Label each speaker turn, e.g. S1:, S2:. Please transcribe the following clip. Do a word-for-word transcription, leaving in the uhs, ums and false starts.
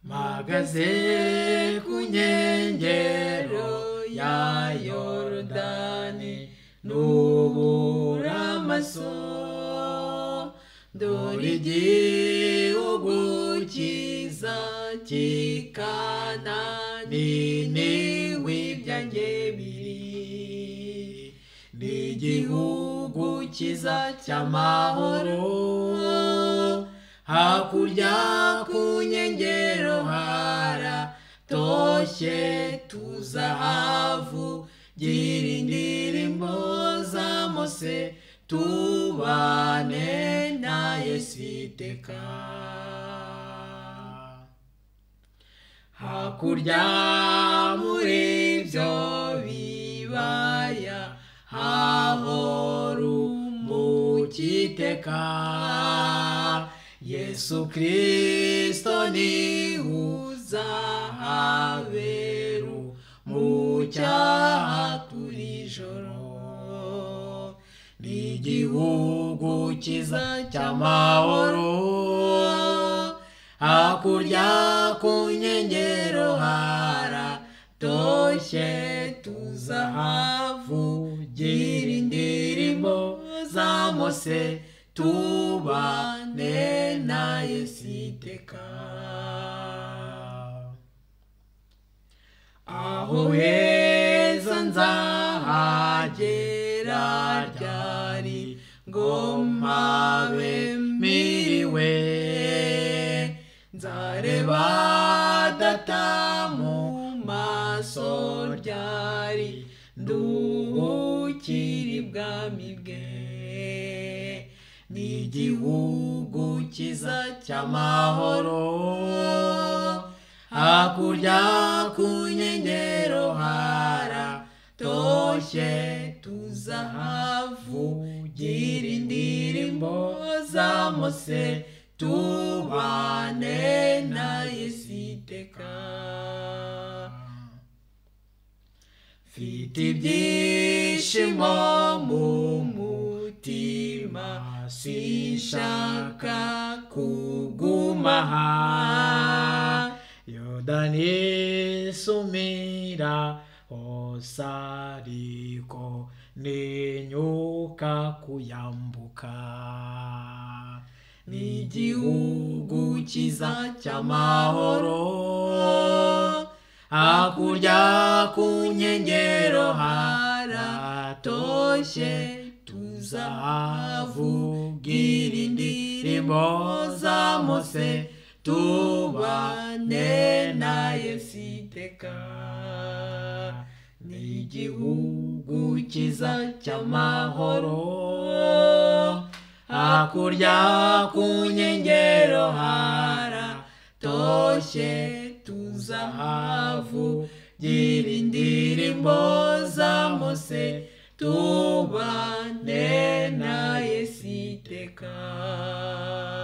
S1: mpagaze ku nkengero ya Yorodani nubura amaso dore igihugu cyiza cy'i Kanani niho ibyanjye biri ni igihugu cyiza cy'amahoro hakurya ku nkengero haratoshye tuzahavugira indirimbo za Mose tubane na Yesu iteka hakurya muri ibyo bibaya hahora umukiteka Yesu Kristo ni uzahaberu mu cyaha turi joro ni igihugu cyiza cy'amahoro hakurya ku nkengero haratoshye tuzahavugira indirimbo za Mose tubane na Yesu iteka aho heza nzahagera ryari ngo mpabe miriwe nzareba data mu maso ryari nduhukira ibwami bwe ni igihugu cyiza cy'amahoro hakurya ku nkengero haratoshye tuzahavugira indirimbo za Mose tubane na Yesu iteka mfite ibyishimo mu mutima sinshaka kuguma aha Yorodani sumira hose ariko ninyuka kuyambuka ni igihugu cyiza cy'amahoro hakurya ku nkengero haratoshye tuzahavugira indirimbo za Mose tubane na Yesu iteka ni igihugu cyiza cy'amahoro hakurya ku nkengero haratoshye tuzahavugira indirimbo za Mose tubane na Yesu iteka